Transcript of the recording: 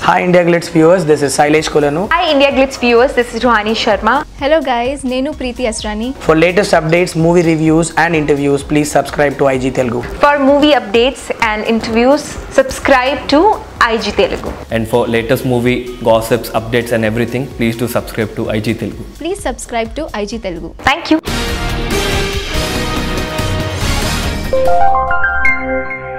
Hi India Glitz viewers, this is Sailesh Kolanu. Hi India Glitz viewers, this is Ruhani Sharma. Hello guys, Nenu Preeti Asrani. For latest updates, movie reviews and interviews, please subscribe to IG Telugu. For movie updates and interviews, subscribe to IG Telugu. And for latest movie gossips, updates and everything, please do subscribe to IG Telugu. Please subscribe to IG Telugu. Thank you.